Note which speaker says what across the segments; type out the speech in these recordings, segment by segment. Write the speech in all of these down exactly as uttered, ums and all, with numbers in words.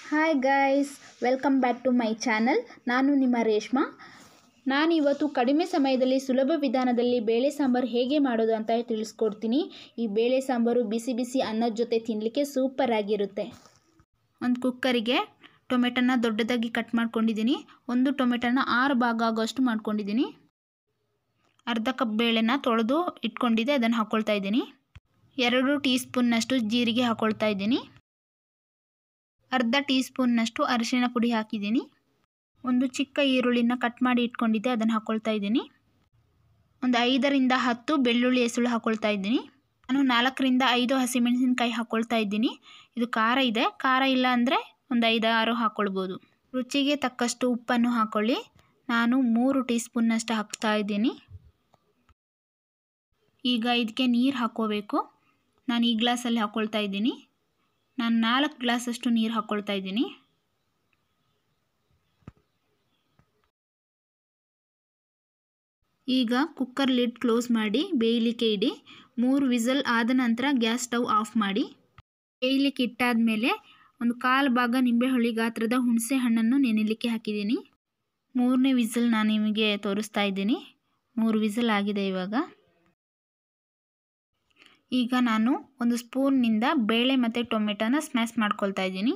Speaker 1: Hi guys, welcome back to my channel. ನಾನು ನಿಮ್ಮ ರೇಷ್ಮಾ. ನಾನಿವತ್ತು ಕಡಿಮೆ ಸಮಯದಲ್ಲಿ ಸುಲಭ ವಿಧಾನದಲ್ಲಿ ಬೇಳೆ ಸಾಂಬಾರು ಹೇಗೆ ಮಾಡೋದು ಅಂತ ತಿಳಿಸ್ಕೊಡ್ತೀನಿ. ಈ ಬೇಳೆ ಸಾಂಬಾರು ಬಿಸಿ ಬಿಸಿ ಅನ್ನದ ಜೊತೆ ತಿನ್ನಲಿಕ್ಕೆ ಸೂಪರ್ ಆಗಿರುತ್ತೆ. ಒಂದು ಕುಕ್ಕರಿಗೆ ಟೊಮೆಟೊನ ದೊಡ್ಡದಾಗಿ ಕಟ್ ಮಾಡ್ಕೊಂಡಿದ್ದೀನಿ. ಒಂದು ಟೊಮೆಟೊನ ಆರು ಭಾಗ ಆಗೋಷ್ಟು ಮಾಡ್ಕೊಂಡಿದ್ದೀನಿ. ಅರ್ಧ ಕಪ್ ಬೇಳೆನ ತೊಳೆದು ಇಟ್ಕೊಂಡಿದ್ದೆ, ಅದನ್ನು ಹಾಕ್ಕೊಳ್ತಾ ಇದ್ದೀನಿ. ಎರಡು ಟೀ ಸ್ಪೂನ್ನಷ್ಟು ಜೀರಿಗೆ ಹಾಕ್ಕೊಳ್ತಾ ಇದ್ದೀನಿ. ಅರ್ಧ ಟೀ ಸ್ಪೂನ್ನಷ್ಟು ಅರಿಶಿಣ ಪುಡಿ ಹಾಕಿದ್ದೀನಿ. ಒಂದು ಚಿಕ್ಕ ಈರುಳ್ಳಿನ ಕಟ್ ಮಾಡಿ ಇಟ್ಕೊಂಡಿದ್ದೆ, ಅದನ್ನು ಹಾಕ್ಕೊಳ್ತಾ ಇದ್ದೀನಿ. ಒಂದು ಐದರಿಂದ ಹತ್ತು ಬೆಳ್ಳುಳ್ಳಿ ಎಸಳು ಹಾಕ್ಕೊಳ್ತಾ ಇದ್ದೀನಿ. ನಾನು ನಾಲ್ಕರಿಂದ ಐದು ಹಸಿಮೆಣಸಿನಕಾಯಿ ಹಾಕ್ಕೊಳ್ತಾ ಇದ್ದೀನಿ. ಇದು ಖಾರ ಇದೆ, ಖಾರ ಇಲ್ಲ ಅಂದರೆ ಒಂದು ಐದು ಆರು ಹಾಕ್ಕೊಳ್ಬೋದು. ರುಚಿಗೆ ತಕ್ಕಷ್ಟು ಉಪ್ಪನ್ನು ಹಾಕ್ಕೊಳ್ಳಿ. ನಾನು ಮೂರು ಟೀ ಸ್ಪೂನ್ನಷ್ಟು ಹಾಕ್ತಾ ಇದ್ದೀನಿ. ಈಗ ಇದಕ್ಕೆ ನೀರು ಹಾಕ್ಕೋಬೇಕು. ನಾನು ಈ ಗ್ಲಾಸಲ್ಲಿ ಹಾಕ್ಕೊಳ್ತಾ ಇದ್ದೀನಿ. ನಾನು ನಾಲ್ಕು ಗ್ಲಾಸಷ್ಟು ನೀರು ಹಾಕ್ಕೊಳ್ತಾ ಇದ್ದೀನಿ. ಈಗ ಕುಕ್ಕರ್ ಲಿಡ್ ಕ್ಲೋಸ್ ಮಾಡಿ ಬೇಯಲಿಕ್ಕೆ ಇಡಿ. ಮೂರು ವಿಸಲ್ ಆದ ನಂತರ ಗ್ಯಾಸ್ ಸ್ಟವ್ ಆಫ್ ಮಾಡಿ. ಬೇಯಲಿಕ್ಕೆ ಇಟ್ಟಾದ ಮೇಲೆ ಒಂದು ಕಾಲು ಭಾಗ ನಿಂಬೆಹುಳಿ ಗಾತ್ರದ ಹುಣಸೆ ಹಣ್ಣನ್ನು ನೆನೆಯಲಿಕ್ಕೆ ಹಾಕಿದ್ದೀನಿ. ಮೂರನೇ ವಿಸಲ್ ನಾನು ನಿಮಗೆ ತೋರಿಸ್ತಾ ಇದ್ದೀನಿ. ಮೂರು ವಿಸಲ್ ಆಗಿದೆ. ಇವಾಗ ಈಗ ನಾನು ಒಂದು ಸ್ಪೂನ್ನಿಂದ ಬೇಳೆ ಮತ್ತು ಟೊಮೆಟೊನ ಸ್ಮ್ಯಾಶ್ ಮಾಡ್ಕೊಳ್ತಾ ಇದ್ದೀನಿ.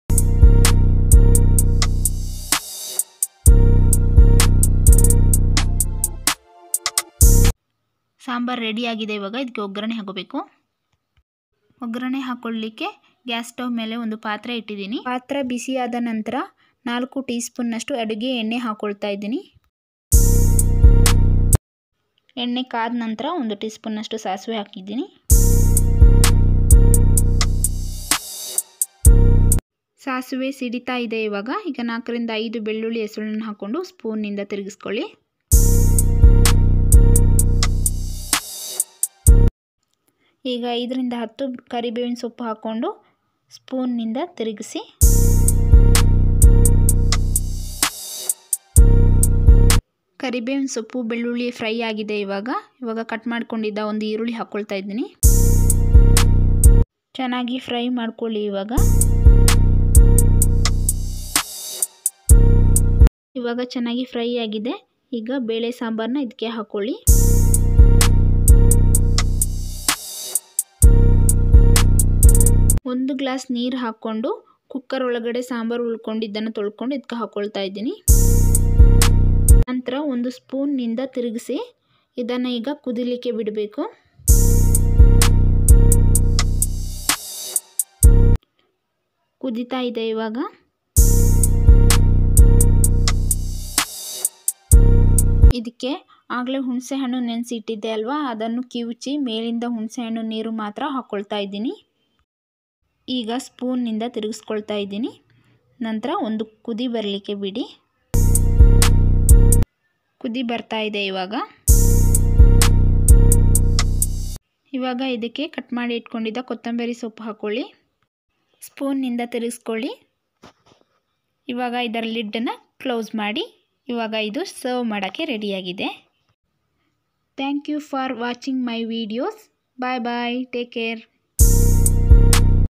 Speaker 1: ಸಾಂಬಾರು ರೆಡಿಯಾಗಿದೆ. ಇವಾಗ ಇದಕ್ಕೆ ಒಗ್ಗರಣೆ ಹಾಕೋಬೇಕು. ಒಗ್ಗರಣೆ ಹಾಕೊಳ್ಳಲಿಕ್ಕೆ ಗ್ಯಾಸ್ ಸ್ಟವ್ ಮೇಲೆ ಒಂದು ಪಾತ್ರೆ ಇಟ್ಟಿದ್ದೀನಿ. ಪಾತ್ರೆ ಬಿಸಿಯಾದ ನಂತರ ನಾಲ್ಕು ಟೀ ಸ್ಪೂನ್ನಷ್ಟು ಅಡುಗೆ ಎಣ್ಣೆ ಹಾಕ್ಕೊಳ್ತಾ ಇದ್ದೀನಿ. ಎಣ್ಣೆ ಕಾದ ನಂತರ ಒಂದು ಟೀ ಸ್ಪೂನ್ನಷ್ಟು ಸಾಸಿವೆ ಹಾಕಿದ್ದೀನಿ. ಸಾಸಿವೆ ಸಿಡಿತಾ ಇದೆ. ಇವಾಗ ಈಗ ನಾಲ್ಕರಿಂದ ಐದು ಬೆಳ್ಳುಳ್ಳಿ ಎಸಳನ್ನು ಹಾಕ್ಕೊಂಡು ಸ್ಪೂನ್ನಿಂದ ತಿರುಗಿಸ್ಕೊಳ್ಳಿ. ಈಗ ಐದರಿಂದ ಹತ್ತು ಕರಿಬೇವಿನ ಸೊಪ್ಪು ಹಾಕ್ಕೊಂಡು ಸ್ಪೂನ್ನಿಂದ ತಿರುಗಿಸಿ. ಕರಿಬೇವಿನ ಸೊಪ್ಪು ಬೆಳ್ಳುಳ್ಳಿ ಫ್ರೈ ಆಗಿದೆ. ಇವಾಗ ಇವಾಗ ಕಟ್ ಮಾಡ್ಕೊಂಡಿದ್ದ ಒಂದು ಈರುಳ್ಳಿ ಹಾಕ್ಕೊಳ್ತಾ ಇದ್ದೀನಿ. ಚೆನ್ನಾಗಿ ಫ್ರೈ ಮಾಡ್ಕೊಳ್ಳಿ. ಇವಾಗ ಇವಾಗ ಚೆನ್ನಾಗಿ ಫ್ರೈ ಆಗಿದೆ. ಈಗ ಬೇಳೆ ಸಾಂಬಾರನ್ನ ಇದಕ್ಕೆ ಹಾಕ್ಕೊಳ್ಳಿ. ಒಂದು ಗ್ಲಾಸ್ ನೀರು ಹಾಕ್ಕೊಂಡು ಕುಕ್ಕರ್ ಒಳಗಡೆ ಸಾಂಬಾರು ಉಳ್ಕೊಂಡಿದ್ದನ್ನು ತೊಳ್ಕೊಂಡು ಇದಕ್ಕೆ ಹಾಕ್ಕೊಳ್ತಾ ಇದ್ದೀನಿ. ನಂತರ ಒಂದು ಸ್ಪೂನ್ನಿಂದ ತಿರುಗಿಸಿ ಇದನ್ನು ಈಗ ಕುದಿಲಿಕ್ಕೆ ಬಿಡಬೇಕು. ಕುದಿತಾ ಇದೆ. ಇವಾಗ ಇದಕ್ಕೆ ಆಗಲೇ ಹುಣಸೆ ಹಣ್ಣು ನೆನೆಸಿ ಇಟ್ಟಿದ್ದೆ ಅಲ್ವಾ, ಅದನ್ನು ಕಿವುಚಿ ಮೇಲಿಂದ ಹುಣಸೆ ಹಣ್ಣು ನೀರು ಮಾತ್ರ ಹಾಕ್ಕೊಳ್ತಾ ಇದ್ದೀನಿ. ಈಗ ಸ್ಪೂನ್ನಿಂದ ತಿರುಗಿಸ್ಕೊಳ್ತಾ ಇದ್ದೀನಿ. ನಂತರ ಒಂದು ಕುದಿ ಬರಲಿಕ್ಕೆ ಬಿಡಿ. ಕುದಿ ಬರ್ತಾ ಇದೆ. ಇವಾಗ ಇವಾಗ ಇದಕ್ಕೆ ಕಟ್ ಮಾಡಿ ಇಟ್ಕೊಂಡಿದ್ದ ಕೊತ್ತಂಬರಿ ಸೊಪ್ಪು ಹಾಕ್ಕೊಳ್ಳಿ. ಸ್ಪೂನ್ನಿಂದ ತಿರುಗಿಸ್ಕೊಳ್ಳಿ. ಇವಾಗ ಇದರ ಲಿಡ್ಡನ್ನು ಕ್ಲೋಸ್ ಮಾಡಿ. ಇವಾಗ ಇದು ಸರ್ವ್ ಮಾಡೋಕ್ಕೆ ರೆಡಿಯಾಗಿದೆ. Thank you for watching my videos. Bye bye. Take care.